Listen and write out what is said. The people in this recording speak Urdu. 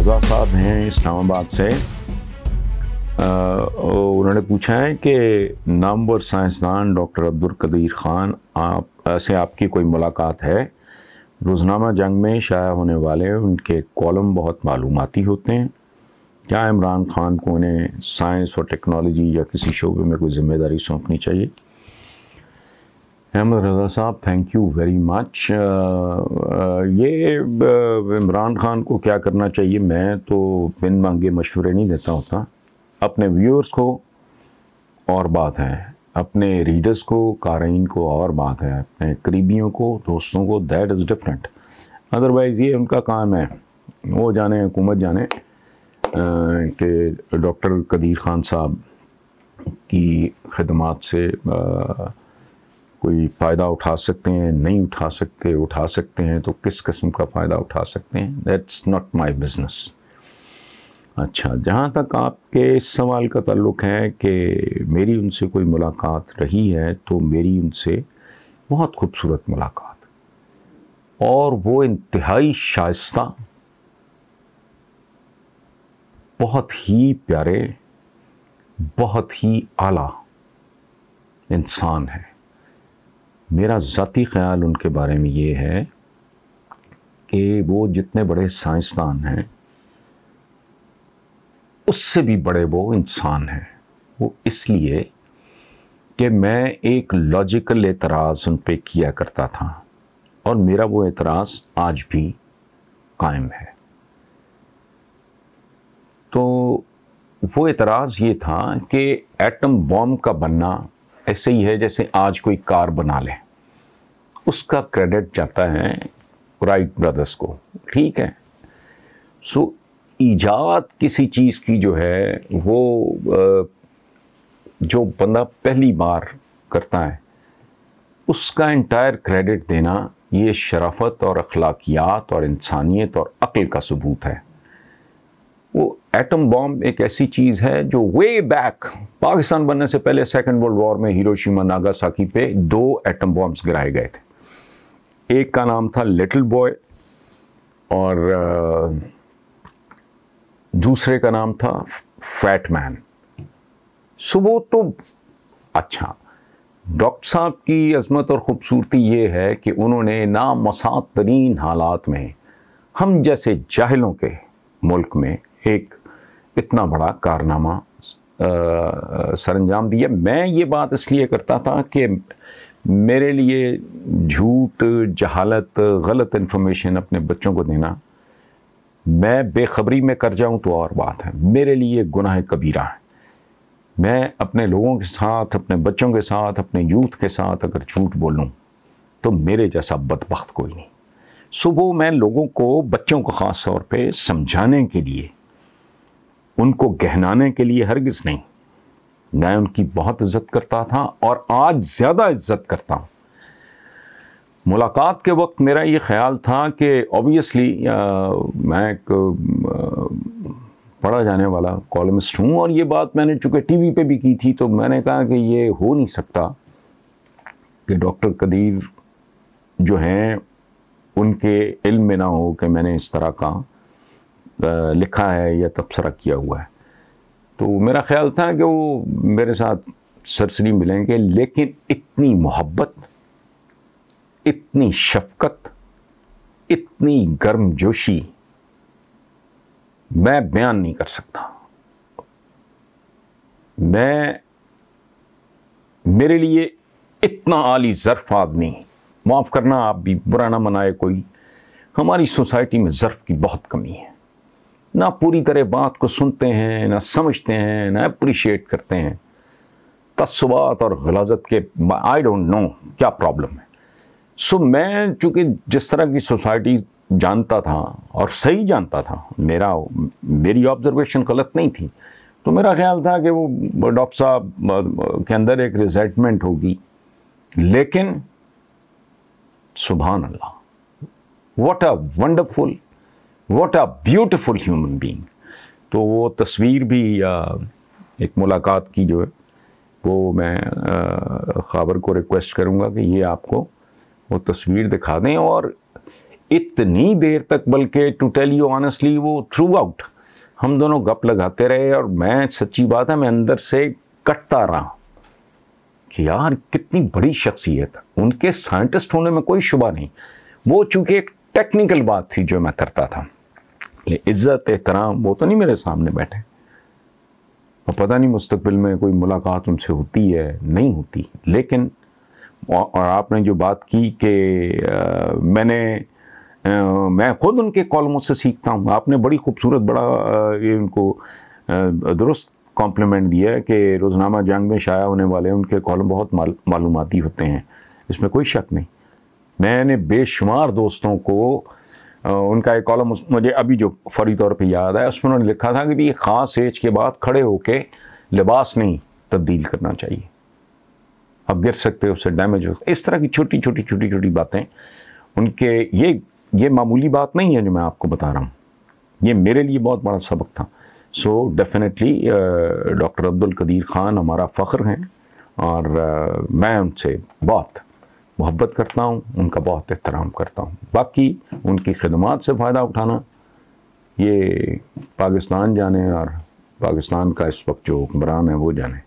رضا صاحب ہیں اسلام آباد سے. انہوں نے پوچھا ہے کہ نامور سائنسدان ڈاکٹر عبدالقدیر خان سے آپ کی کوئی ملاقات ہے؟ روزنامہ جنگ میں شائع ہونے والے ان کے کالم بہت معلوماتی ہوتے ہیں. کیا عمران خان کو انہیں سائنس اور ٹیکنالوجی یا کسی شعبے میں کوئی ذمہ داری سونپنی چاہیے؟ احمد رضا صاحب تھینک یو ویری مچ. یہ عمران خان کو کیا کرنا چاہیے، میں تو بن مانگے مشورے نہیں دیتا ہوتا. اپنے ویورز کو اور بات ہے، اپنے ریڈرز کو، قارئین کو اور بات ہے، اپنے قریبیوں کو، دوستوں کو، دیٹ از ڈفرینٹ. ادروائز یہ ان کا کام ہے، وہ جانے، حکومت جانے کہ ڈاکٹر قدیر خان صاحب کی خدمات سے کوئی فائدہ اٹھا سکتے ہیں، نہیں اٹھا سکتے ہیں تو کس قسم کا فائدہ اٹھا سکتے ہیں، دیٹس ناٹ مائی بزنس. اچھا، جہاں تک آپ کے اس سوال کا تعلق ہے کہ میری ان سے کوئی ملاقات رہی ہے، تو میری ان سے بہت خوبصورت ملاقات، اور وہ انتہائی شائستہ، بہت ہی پیارے، بہت ہی اعلیٰ انسان ہے. میرا ذاتی خیال ان کے بارے میں یہ ہے کہ وہ جتنے بڑے سائنسدان ہیں اس سے بھی بڑے وہ انسان ہیں. وہ اس لیے کہ میں ایک لاجیکل اعتراض ان پہ کیا کرتا تھا، اور میرا وہ اعتراض آج بھی قائم ہے. تو وہ اعتراض یہ تھا کہ ایٹم بم کا بننا ایسے ہی ہے جیسے آج کوئی کار بنا لے، اس کا کریڈٹ جاتا ہے رائٹ برادرز کو، ٹھیک ہے. سو ایجاد کسی چیز کی جو ہے وہ جو بندہ پہلی بار کرتا ہے اس کا انٹائر کریڈٹ دینا، یہ شرافت اور اخلاقیات اور انسانیت اور عقل کا ثبوت ہے. وہ ایٹم بام ایک ایسی چیز ہے جو وے بیک پاکستان بننے سے پہلے سیکنڈ ورلڈ وار میں ہیروشیما ناگاساکی پہ 2 ایٹم بامز گرائے گئے تھے. ایک کا نام تھا لٹل بوائے اور دوسرے کا نام تھا فیٹ مین. سو وہ تو اچھا، ڈاکٹر صاحب کی عظمت اور خوبصورتی یہ ہے کہ انہوں نے نامساعد ترین حالات میں ہم جیسے جاہلوں کے ملک میں ایک اتنا بڑا کارنامہ سر انجام دیا. میں یہ بات اس لیے کرتا تھا کہ میرے لیے جھوٹ، جہالت، غلط انفارمیشن اپنے بچوں کو دینا، میں بے خبری میں کر جاؤں تو اور بات ہے، میرے لیے گناہ کبیرہ ہے. میں اپنے لوگوں کے ساتھ، اپنے بچوں کے ساتھ، اپنے یوتھ کے ساتھ اگر جھوٹ بولوں تو میرے جیسا بدبخت کوئی نہیں. صبح میں لوگوں کو، بچوں کو خاص طور پہ سمجھانے کے لیے، ان کو گہنانے کے لیے ہرگز نہیں. میں ان کی بہت عزت کرتا تھا اور آج زیادہ عزت کرتا ہوں. ملاقات کے وقت میرا یہ خیال تھا کہ اوبیسلی میں ایک پڑھا جانے والا کالمسٹ ہوں، اور یہ بات میں نے چونکہ ٹی وی پہ بھی کی تھی، تو میں نے کہا کہ یہ ہو نہیں سکتا کہ ڈاکٹر قدیر جو ہیں ان کے علم میں نہ ہو کہ میں نے اس طرح کا لکھا ہے یا تبصرہ کیا ہوا ہے. تو میرا خیال تھا کہ وہ میرے ساتھ سرسری ملیں گے، لیکن اتنی محبت، اتنی شفقت، اتنی گرم جوشی میں بیان نہیں کر سکتا. میرے لیے اتنا عالی ظرف آدمی، معاف کرنا آپ بھی برا نہ منائے کوئی، ہماری سوسائٹی میں ظرف کی بہت کمی ہے. نہ پوری طرح بات کو سنتے ہیں، نہ سمجھتے ہیں، نہ اپریشیٹ کرتے ہیں. تعصبات اور غلاظت کے آئی ڈونٹ نو کیا پرابلم ہے. سو میں چونکہ جس طرح کی سوسائٹی جانتا تھا اور صحیح جانتا تھا، میری آبزرویشن غلط نہیں تھی، تو میرا خیال تھا کہ وہ ڈاکٹر صاحب کے اندر ایک ریزنٹمنٹ ہوگی. لیکن سبحان اللہ، what a wonderful, what a beautiful human being. تو وہ تصویر بھی ایک ملاقات کی جو ہے وہ میں خابر کو ریکویسٹ کروں گا کہ یہ آپ کو وہ تصویر دکھا دیں. اور اتنی دیر تک، بلکہ ٹو ٹیل یو آنیسٹلی وہ تھرو آؤٹ ہم دونوں گپ لگاتے رہے، اور میں سچی بات ہے میں اندر سے کٹتا رہا کہ یار کتنی بڑی شخصیت، ان کے سائنٹسٹ ہونے میں کوئی شبہ نہیں، وہ چونکہ ایک ٹیکنیکل بات تھی جو میں کرتا تھا، عزت احترام وہ تو نہیں میرے سامنے بیٹھے، اور پتہ نہیں مستقبل میں کوئی ملاقات ان سے ہوتی ہے نہیں ہوتی، لیکن اور آپ نے جو بات کی کہ میں خود ان کے کالموں سے سیکھتا ہوں، آپ نے بڑی خوبصورت بڑا ان کو درست کمپلیمنٹ دیا ہے کہ روزنامہ جنگ میں شائع ہونے والے ان کے کالم بہت معلوماتی ہوتے ہیں، اس میں کوئی شک نہیں۔ میں نے بے شمار دوستوں کو ان کا ایک کالم مجھے ابھی جو فوری طور پہ یاد ہے، اس میں انہوں نے لکھا تھا کہ بھی خاص ایج کے بعد کھڑے ہو کے لباس نہیں تبدیل کرنا چاہیے، اب گر سکتے ہو، اس سے ڈیمیج ہو، اس طرح کی چھوٹی چھوٹی باتیں ان کے، یہ معمولی بات نہیں ہے جو میں آپ کو بتا رہا ہوں، یہ میرے لیے بہت بڑا سبق تھا۔ So definitely doctor Abdul Qadeer Khan ہمارا فخر ہیں، اور میں ان سے بہت محبت کرتا ہوں، ان کا بہت احترام کرتا ہوں۔ باقی ان کی خدمات سے فائدہ اٹھانا یہ پاکستان جانے، اور پاکستان کا اس وقت جو حکمران ہے وہ جانے۔